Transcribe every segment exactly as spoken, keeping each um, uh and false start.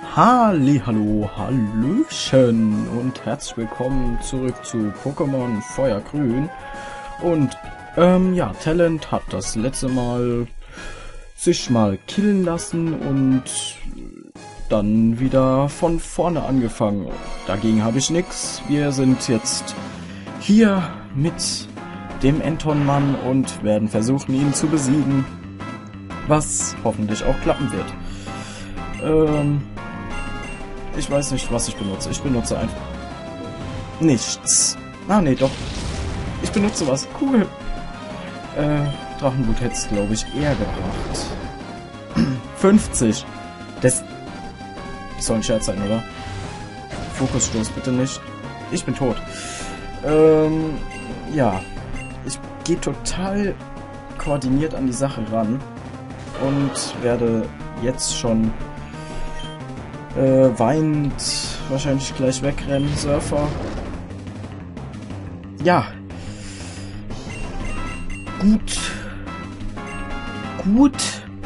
Hallihallo, Hallöchen und herzlich willkommen zurück zu Pokémon Feuergrün. Und ähm, ja, Talent hat das letzte Mal sich mal killen lassen und dann wieder von vorne angefangen. Dagegen habe ich nichts. Wir sind jetzt hier mit dem Enton-Mann und werden versuchen, ihn zu besiegen, was hoffentlich auch klappen wird. Ähm, ich weiß nicht, was ich benutze. Ich benutze einfach nichts. Ah, nee, doch. Ich benutze was. Cool. Äh, Drachenblut hätte es, glaube ich, eher gebracht. fünfzig. Das soll ein Scherz sein, oder? Fokusstoß bitte nicht. Ich bin tot. Ähm, ja. Ich gehe total koordiniert an die Sache ran und werde jetzt schon äh, weinend wahrscheinlich gleich wegrennen, Surfer. Ja. Gut. Gut.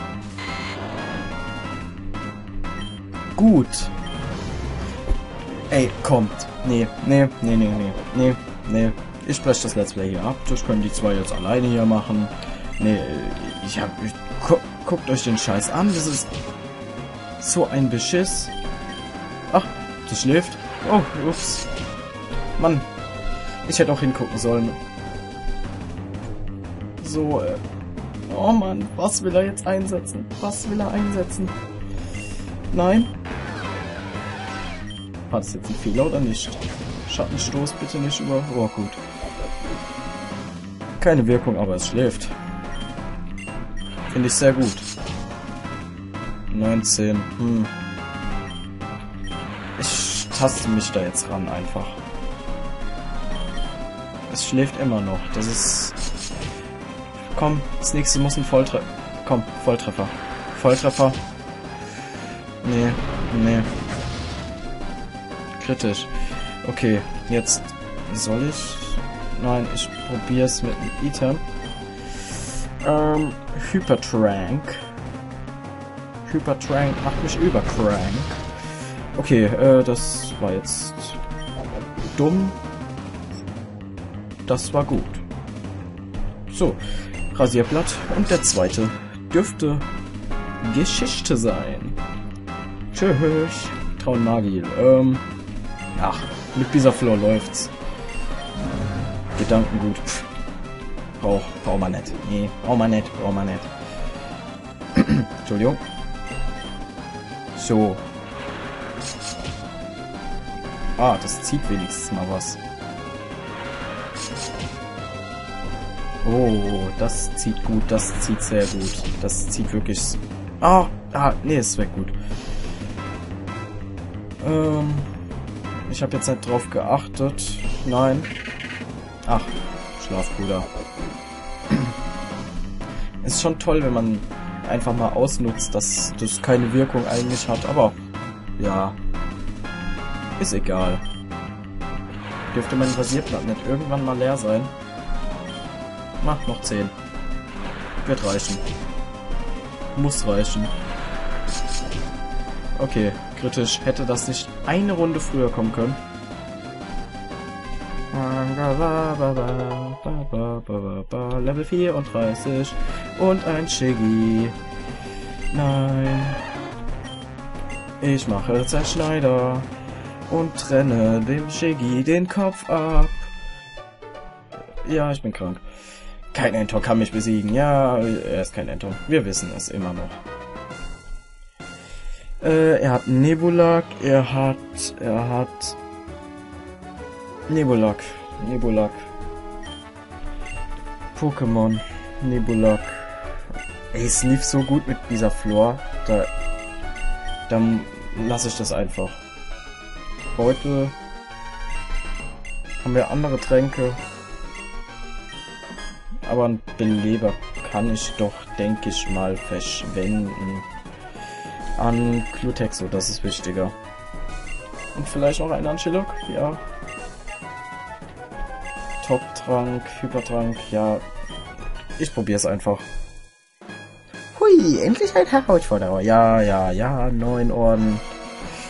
Gut. Ey, kommt. Nee, nee, nee, nee, nee, nee, nee. Ich spreche das Let's Play hier ab. Das können die zwei jetzt alleine hier machen. Nee, ich hab... Ich, gu guckt euch den Scheiß an. Das ist so ein Beschiss. Ach, das schläft. Oh, ups. Mann. Ich hätte auch hingucken sollen. So, äh. Oh Mann, was will er jetzt einsetzen? Was will er einsetzen? Nein? War das jetzt ein Fehler oder nicht? Schattenstoß bitte nicht über... Oh, gut. Keine Wirkung, aber es schläft. Finde ich sehr gut. neunzehn. Hm. Ich taste mich da jetzt ran einfach. Es schläft immer noch. Das ist... Komm, das nächste muss ein Volltreffer... Komm, Volltreffer. Volltreffer. Nee, nee. Kritisch. Okay, jetzt soll ich... Nein, ich probiere es mit einem Item. Ähm, Hypertrank. Hypertrank macht mich übercrank. Okay, äh, das war jetzt dumm. Das war gut. So, Rasierblatt und der zweite dürfte Geschichte sein. Tschüss. Traun Magil. Ähm, ach, mit Bisaflor läuft's. Gedankengut. Brauch, brauch man nicht. Nee, brauch man nicht, brauch man nicht. Entschuldigung. So. Ah, das zieht wenigstens mal was. Oh, das zieht gut, das zieht sehr gut. Das zieht wirklich... Ah, ah, nee, ist weg, gut. Ähm, ich habe jetzt nicht drauf geachtet. Nein. Ach, Schlaf, Bruder. Ist schon toll, wenn man einfach mal ausnutzt, dass das keine Wirkung eigentlich hat, aber ja, ist egal. Dürfte mein Rasierblatt nicht irgendwann mal leer sein? Macht noch zehn. Wird reichen. Muss reichen. Okay, kritisch. Hätte das nicht eine Runde früher kommen können? Level vierunddreißig und ein Shiggy. Nein. Ich mache Zerschneider und trenne dem Shiggy den Kopf ab. Ja, ich bin krank. Kein Entor kann mich besiegen. Ja, er ist kein Entor. Wir wissen es immer noch. Äh, er hat Nebulak. Er hat... Er hat... Nebulak. Nebulak. Pokémon. Nebulak. Ey, es lief so gut mit dieser Flor. Da... Dann lasse ich das einfach. Beutel. Haben wir andere Tränke. Aber ein Beleber kann ich doch, denke ich mal, verschwenden. An Klutexo, das ist wichtiger. Und vielleicht noch einen an Chillock? Ja. Top-Trank, Hypertrank, ja. Ich probiere es einfach. Hui, endlich ein Herausforderer. Ja, ja, ja, neun Orden.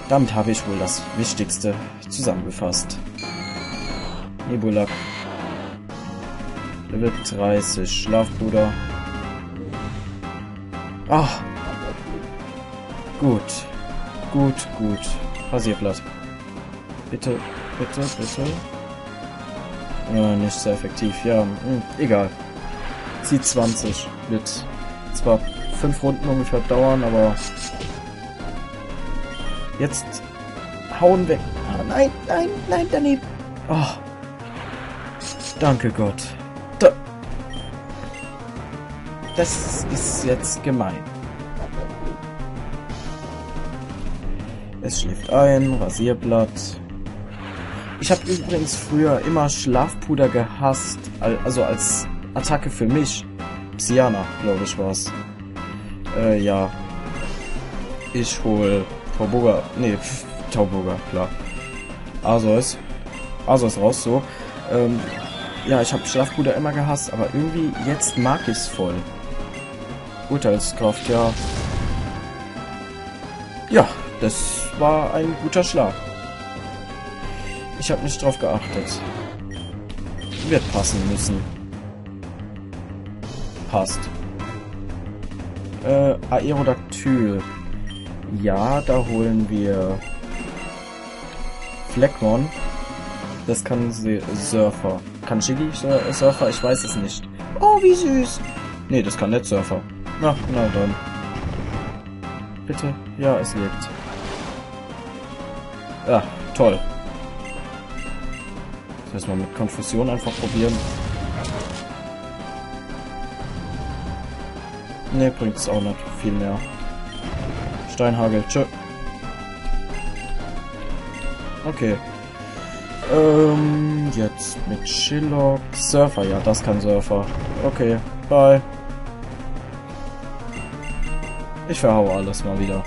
Damit habe ich wohl das Wichtigste zusammengefasst. Nebulak. Level dreißig. Schlafbruder. Ach. Gut. Gut, gut. Rasierblatt. Bitte, bitte, bitte. Ja, nicht sehr effektiv. Ja, mh, egal. Zieht zwanzig. Wird zwar fünf Runden ungefähr dauern, aber jetzt hauen weg. Ah, nein, nein, nein, daneben. Oh. Danke Gott. Da. Das ist jetzt gemein. Es schläft ein, Rasierblatt. Ich habe übrigens früher immer Schlafpuder gehasst, also als Attacke für mich. Psyana, glaube ich, war's. Äh, ja. Ich hol Tauboga. Nee, Tauboga, klar. Arceus. Arceus raus, so. Ähm, ja, ich habe Schlafpuder immer gehasst, aber irgendwie jetzt mag ich's voll. Urteilskraft, ja. Ja, das war ein guter Schlag. Ich habe nicht drauf geachtet. Wird passen müssen. Passt. Äh, Aerodactyl. Ja, da holen wir Fleckmon. Das kann sie Surfer. Kann Shiggy Surfer? Ich weiß es nicht. Oh, wie süß. Nee, das kann nicht Surfer. Na, na dann. Bitte. Ja, es lebt. Ja, toll. Das mal mit Konfusion einfach probieren. Ne, bringt es auch nicht viel mehr. Steinhagel, tschö. Okay. Ähm, jetzt mit Shillock. Surfer, ja, das kann Surfer. Okay, bye. Ich verhaue alles mal wieder.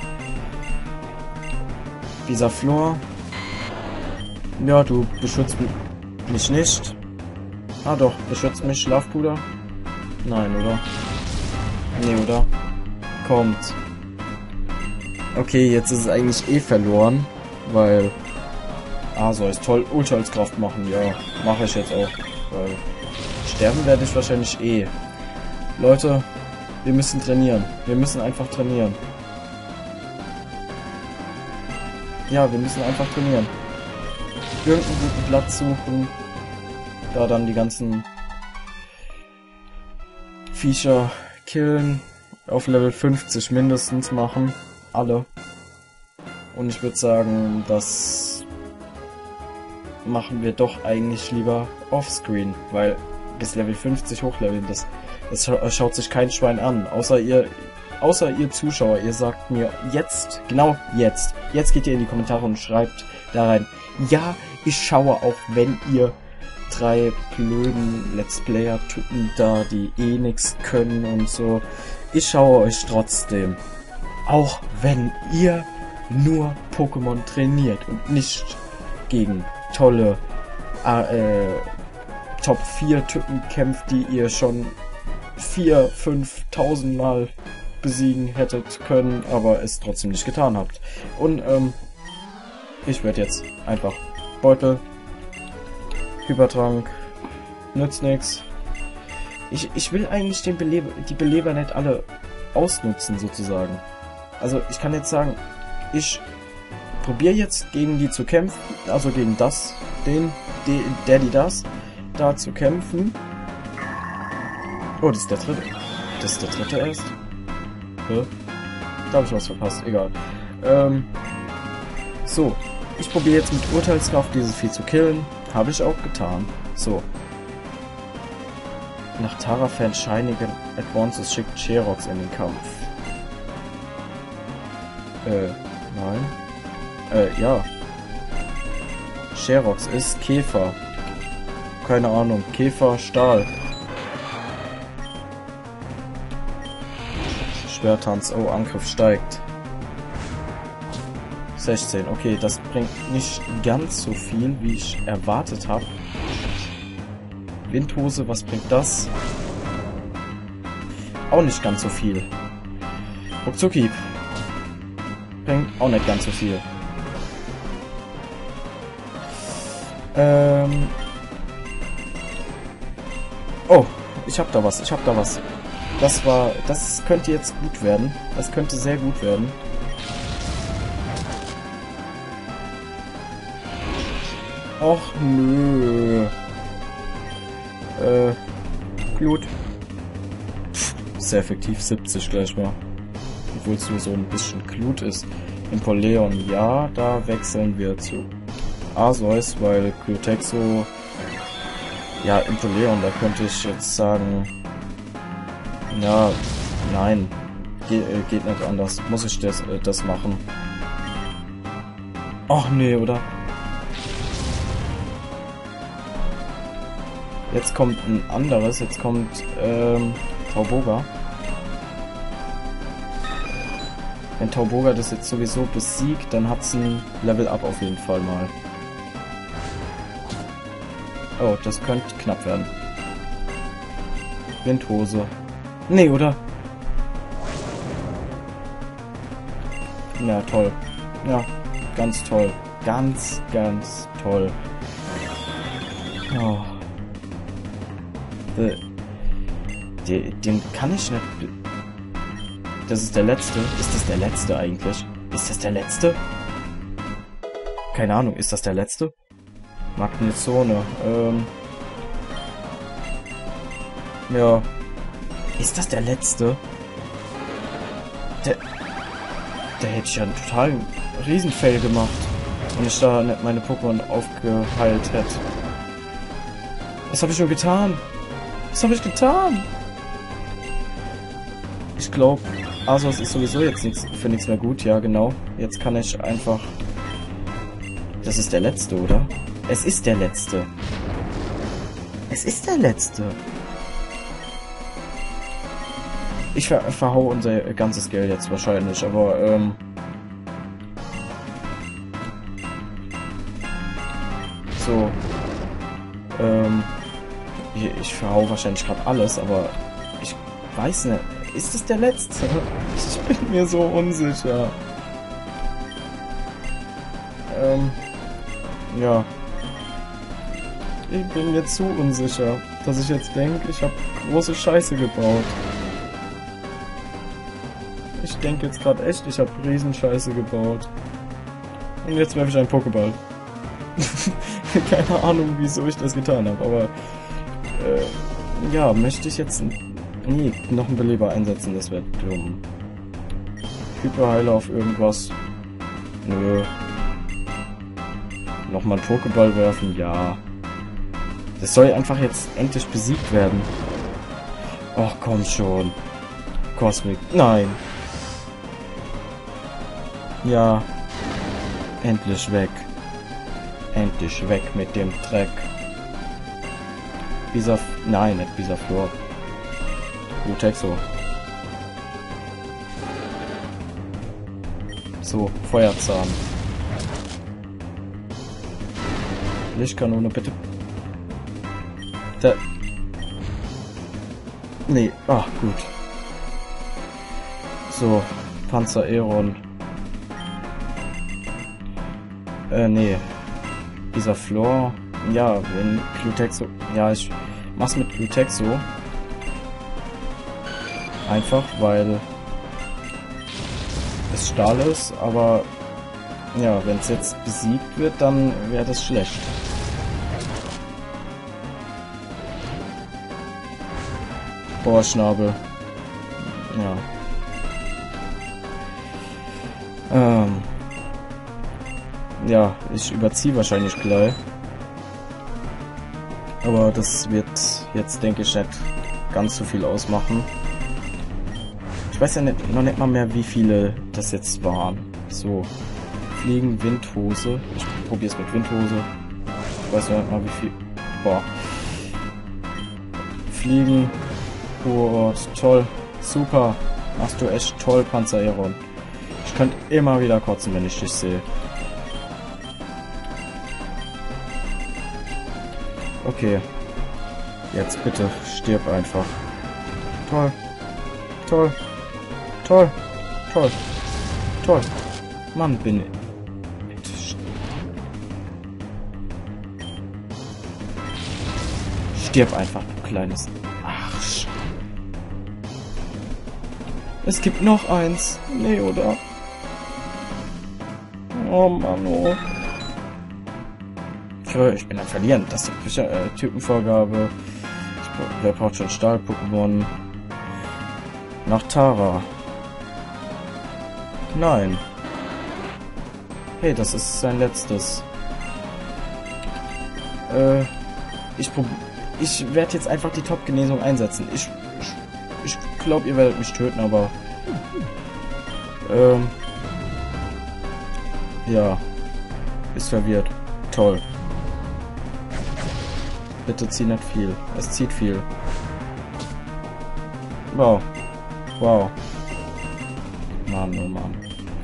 Dieser Flor. Ja, du beschützt mich nicht. Ah doch, beschützt mich Schlafpuder? Nein, oder? Nee, oder? Kommt. Okay, jetzt ist es eigentlich eh verloren, weil... Ah, soll es toll Urteilskraft machen, ja. Mache ich jetzt auch. Weil sterben werde ich wahrscheinlich eh. Leute, wir müssen trainieren. Wir müssen einfach trainieren. Ja, wir müssen einfach trainieren. Irgendeinen guten Platz suchen. Da dann die ganzen Viecher killen. Auf Level fünfzig mindestens machen. Alle. Und ich würde sagen, das machen wir doch eigentlich lieber offscreen, weil bis Level fünfzig hochleveln, das, das scha schaut sich kein Schwein an, außer ihr, außer ihr Zuschauer. Ihr sagt mir jetzt, genau jetzt, jetzt geht ihr in die Kommentare und schreibt da rein, ja, ich schaue auch, wenn ihr drei blöden Let's Player-Typen da, die eh nichts können und so, ich schaue euch trotzdem, auch wenn ihr nur Pokémon trainiert und nicht gegen tolle äh, Top vier Typen kämpft, die ihr schon vier, fünftausend Mal besiegen hättet können, aber es trotzdem nicht getan habt. Und ähm, ich werde jetzt einfach Beutel, Hypertrank, nützt nix. Ich, ich will eigentlich den Beleber, die Beleber nicht alle ausnutzen sozusagen. Also ich kann jetzt sagen, ich probiere jetzt gegen die zu kämpfen, also gegen das, den, die, der, die das, da zu kämpfen. Oh, das ist der dritte. Das ist der dritte erst. Hä? Da habe ich was verpasst, egal. Ähm, so, ich probiere jetzt mit Urteilskraft dieses Vieh zu killen. Habe ich auch getan. So. Nach Tarafan Shining Advances schickt Sherox in den Kampf. Äh, nein. Äh, ja. Sherox ist Käfer. Keine Ahnung. Käfer, Stahl. Schwertanz. Oh, Angriff steigt. sechzehn. Okay, das bringt nicht ganz so viel, wie ich erwartet habe. Windhose, was bringt das? Auch nicht ganz so viel. Ruckzucki bringt auch nicht ganz so viel. Ähm. Oh, ich hab da was, ich hab da was. Das war, das könnte jetzt gut werden. Das könnte sehr gut werden. Och, nö. Äh, Glut. Pff, sehr effektiv, siebzig gleich mal. Obwohl es nur so ein bisschen Glut ist. Empoleon, ja, da wechseln wir zu Arceus, weil Glutexo... Ja, Empoleon, da könnte ich jetzt sagen... Ja, nein. Ge äh, geht nicht anders. Muss ich das, äh, das machen? Ach nee, oder? Jetzt kommt ein anderes. Jetzt kommt ähm, Tauboga. Wenn Tauboga das jetzt sowieso besiegt, dann hat's ein Level Up auf jeden Fall mal. Oh, das könnte knapp werden. Windhose. Nee, oder? Ja, toll. Ja, ganz toll. Ganz, ganz toll. Oh. Den, den kann ich nicht... Das ist der letzte. Ist das der letzte eigentlich? Ist das der letzte? Keine Ahnung, ist das der letzte? Magnezone. Ähm... Ja... Ist das der letzte? Der, der hätte ich ja einen totalen Riesenfail gemacht, wenn ich da nicht meine Pokémon aufgeheilt hätte. Was habe ich nur getan? Was habe ich getan? Ich glaube, Arceus ist sowieso jetzt nichts für nichts mehr gut. Ja, genau. Jetzt kann ich einfach... Das ist der letzte, oder? Es ist der letzte. Es ist der letzte. Ich ver verhau unser ganzes Geld jetzt wahrscheinlich, aber ähm... so... Ähm... Ich, ich verhau wahrscheinlich gerade alles, aber... Ich weiß nicht. Ist es der letzte? Ich bin mir so unsicher. Ähm... Ja. Ich bin mir zu unsicher, dass ich jetzt denke, ich habe große Scheiße gebaut. Ich denke jetzt gerade echt, ich habe Riesenscheiße gebaut. Und jetzt werfe ich einen Pokéball. Keine Ahnung, wieso ich das getan habe, aber... Äh, ja, möchte ich jetzt... Nee, noch einen Beleber einsetzen, das wäre dumm. Hyperheiler auf irgendwas. Nö. Nochmal einen Pokéball werfen, ja. Das soll einfach jetzt endlich besiegt werden. Och, komm schon. Cosmic. Nein. Ja. Endlich weg. Endlich weg mit dem Dreck. Bisaf... Nein, nicht Bisaflor. Glutexo. So, Feuerzahn. Lichtkanone, bitte. Da. Nee, ah, gut. So, Panzer Aeron. Äh, nee. Dieser Flor. Ja, wenn Glutexo. Ja, ich mach's mit Glutexo. Einfach, weil es Stahl ist, aber ja, wenn es jetzt besiegt wird, dann wäre das schlecht. Bohrschnabel. Ja. Ähm. Ja, ich überziehe wahrscheinlich gleich. Aber das wird jetzt, denke ich, nicht ganz so viel ausmachen. Ich weiß ja nicht, noch nicht mal mehr, wie viele das jetzt waren. So. Fliegen, Windhose. Ich probiere es mit Windhose. Ich weiß ja nicht mal, wie viel... Boah. Fliegen. Oh, toll. Super. Machst du echt toll, Panzer Aeron. Ich könnte immer wieder kotzen, wenn ich dich sehe. Okay. Jetzt bitte stirb einfach. Toll. Toll. Toll. Toll. Toll. Mann, bin ich. Stirb einfach, du kleines Arsch. Es gibt noch eins. Nee, oder? Oh Mann, oh. Ich bin am Verlieren. Das ist die äh, Typenvorgabe. Wer braucht schon Stahl-Pokémon? Nach Tara. Nein. Hey, das ist sein letztes. Äh, ich prob ich werde jetzt einfach die Top-Genesung einsetzen. Ich, ich, ich glaube, ihr werdet mich töten, aber ähm, ja, ist verwirrt. Toll. Bitte zieh nicht viel. Es zieht viel. Wow. Wow. Mann, oh Mann.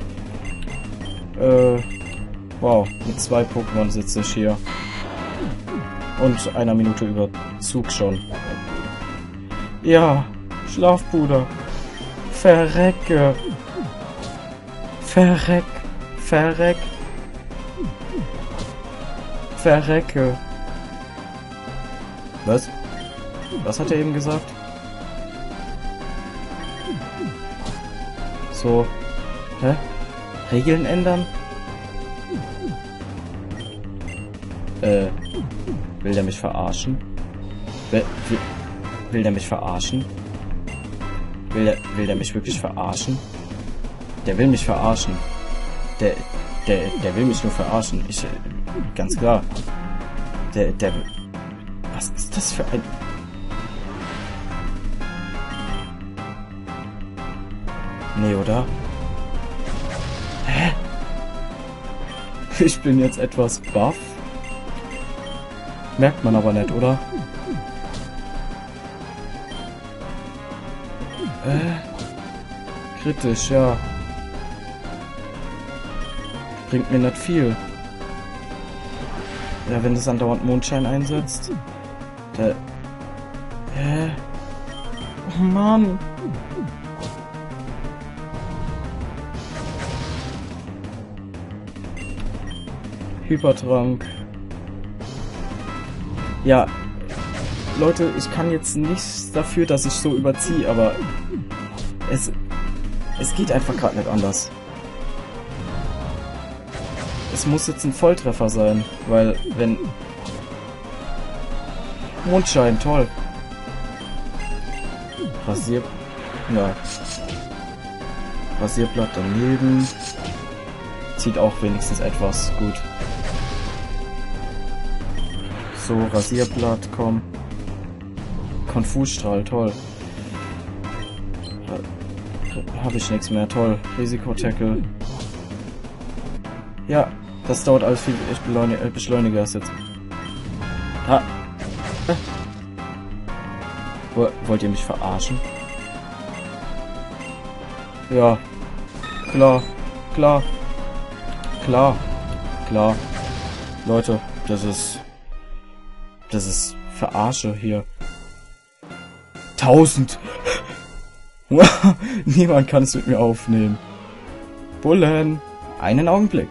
Äh, wow. Mit zwei Pokémon sitze ich hier. Und einer Minute über Zug schon. Ja. Schlafpuder. Verrecke. Verreck. Verreck. Verrecke. Was? Was hat er eben gesagt? So. Hä? Regeln ändern? Äh. Will der mich verarschen? Will, will, will der mich verarschen? Will der, will der mich wirklich verarschen? Der will mich verarschen. Der, der, der will mich nur verarschen. Ich, ganz klar. Der, der, was ist das für ein... Nee, oder? Hä? Ich bin jetzt etwas baff. Merkt man aber nicht, oder? Äh, kritisch, ja. Bringt mir nicht viel. Ja, wenn das andauernd Mondschein einsetzt. Der... Hä? Oh Mann. Hypertrank. Ja, Leute, ich kann jetzt nichts dafür, dass ich so überziehe, aber es, es geht einfach gerade nicht anders. Es muss jetzt ein Volltreffer sein, weil wenn... Mondschein, toll. Rasier... Ja. Rasierblatt daneben. Zieht auch wenigstens etwas. Gut. So, Rasierblatt, komm. Konfusstrahl, toll. Habe ich nichts mehr, toll. Risikotackle. Ja, das dauert alles viel. Ich beschleunige, äh, beschleunige es jetzt. Ha. Äh. Wollt ihr mich verarschen? Ja. Klar. Klar. Klar. Klar. Leute, das ist... Das ist Verarsche hier. Tausend! Niemand kann es mit mir aufnehmen. Bullen! Einen Augenblick.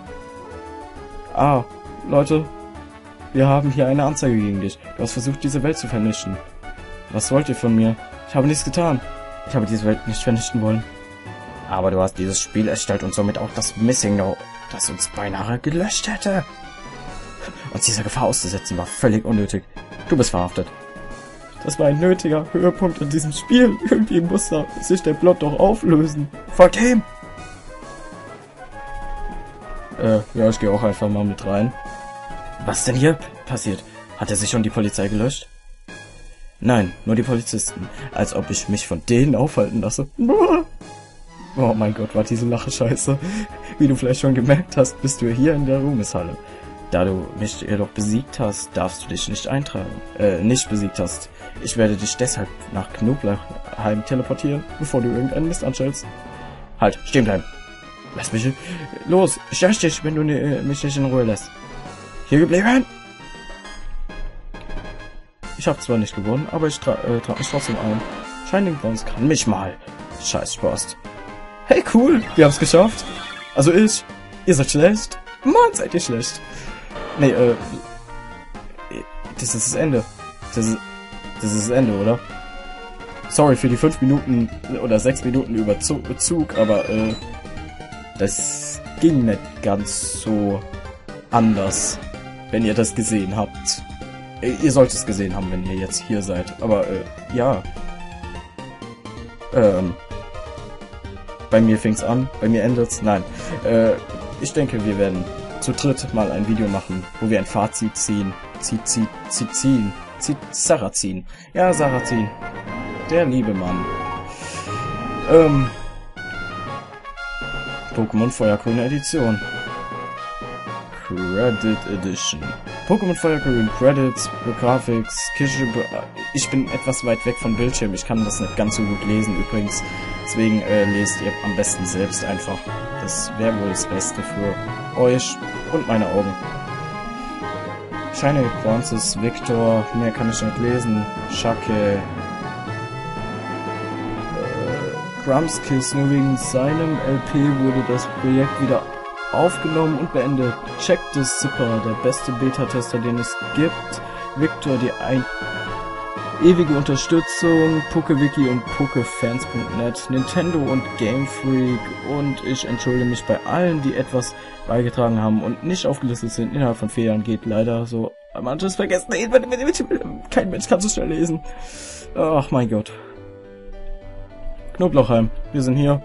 Ah, Leute. Wir haben hier eine Anzeige gegen dich. Du hast versucht, diese Welt zu vernichten. Was wollt ihr von mir? Ich habe nichts getan. Ich habe diese Welt nicht vernichten wollen. Aber du hast dieses Spiel erstellt und somit auch das Missing No, das uns beinahe gelöscht hätte. Uns dieser Gefahr auszusetzen war völlig unnötig. Du bist verhaftet. Das war ein nötiger Höhepunkt in diesem Spiel. Irgendwie muss da sich der Plot doch auflösen. Folgt ihm! Äh, ja, ich gehe auch einfach mal mit rein. Was denn hier passiert? Hat er sich schon die Polizei gelöscht? Nein, nur die Polizisten. Als ob ich mich von denen aufhalten lasse. Oh mein Gott, war diese Lache scheiße. Wie du vielleicht schon gemerkt hast, bist du hier in der Ruhmeshalle. Da du mich jedoch besiegt hast, darfst du dich nicht eintragen. Äh, nicht besiegt hast. Ich werde dich deshalb nach Knoblauchheim teleportieren, bevor du irgendeinen Mist anstellst. Halt, stehen bleiben. Lass mich... Los, störch dich, wenn du ne, mich nicht in Ruhe lässt. Hier geblieben! Ich habe zwar nicht gewonnen, aber ich tra äh, trage mich trotzdem ein. Shining Bronze kann mich mal. Scheiß Spaß. Hey, cool, wir haben es geschafft. Also ich. Ihr seid schlecht. Mann, seid ihr schlecht. Nee, äh... Das ist das Ende. Das ist, das ist das Ende, oder? Sorry für die fünf Minuten oder sechs Minuten Überzug, aber äh, das ging nicht ganz so anders, wenn ihr das gesehen habt. Ihr sollt es gesehen haben, wenn ihr jetzt hier seid. Aber äh, ja. Ähm, bei mir fing's an, bei mir endet's. Nein. Äh, ich denke, wir werden zu dritt mal ein Video machen, wo wir ein Fazit ziehen. Zieht, zieht, zieht, ziehen. Zieht Sarah ziehen. Ja, Sarah ziehen. Der liebe Mann. Ähm. Pokémon Feuergrün Edition. Credit Edition. Pokémon Feuergrün, Credits, Graphics, Kische. Ich bin etwas weit weg vom Bildschirm. Ich kann das nicht ganz so gut lesen übrigens. Deswegen äh, lest ihr am besten selbst einfach. Das wäre wohl das Beste für euch und meine Augen. Shiny Bronzes, Victor, mehr kann ich nicht lesen. Schacke. Grumskiss, nur wegen seinem L P wurde das Projekt wieder aufgenommen und beendet. Checkt es, Zipper, der beste Beta-Tester, den es gibt. Victor, die ein ewige Unterstützung, PokeWiki und Pokefans Punkt net, Nintendo und Game Freak, und ich entschuldige mich bei allen, die etwas beigetragen haben und nicht aufgelistet sind. Innerhalb von vier Jahren geht leider so manches vergessen. Kein Mensch kann so schnell lesen. Ach mein Gott. Knoblauchheim, wir sind hier.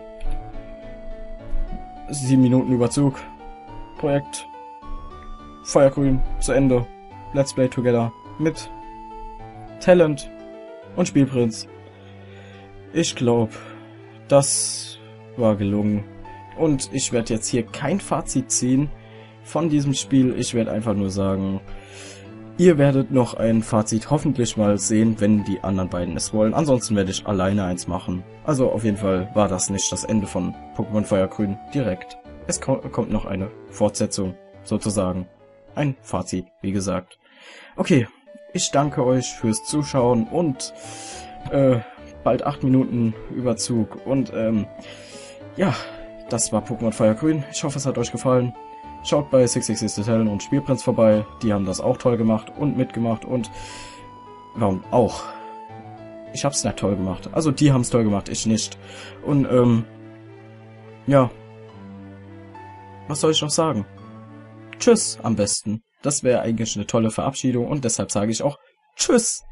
Sieben Minuten Überzug. Projekt Feuergrün zu Ende. Let's Play Together mit Talent und Spielprinz. Ich glaube, das war gelungen. Und ich werde jetzt hier kein Fazit ziehen von diesem Spiel. Ich werde einfach nur sagen, ihr werdet noch ein Fazit hoffentlich mal sehen, wenn die anderen beiden es wollen. Ansonsten werde ich alleine eins machen. Also auf jeden Fall war das nicht das Ende von Pokémon Feuergrün direkt. Es ko kommt noch eine Fortsetzung, sozusagen. Ein Fazit, wie gesagt. Okay, ich danke euch fürs Zuschauen und äh, bald acht Minuten Überzug. Und ähm, ja, das war Pokémon Feuergrün. Ich hoffe, es hat euch gefallen. Schaut bei six six six Talent und Spielprinz vorbei. Die haben das auch toll gemacht und mitgemacht und warum auch? Ich hab's nicht toll gemacht. Also die haben's toll gemacht, ich nicht. Und ähm, ja. Was soll ich noch sagen? Tschüss am besten. Das wäre eigentlich eine tolle Verabschiedung und deshalb sage ich auch Tschüss.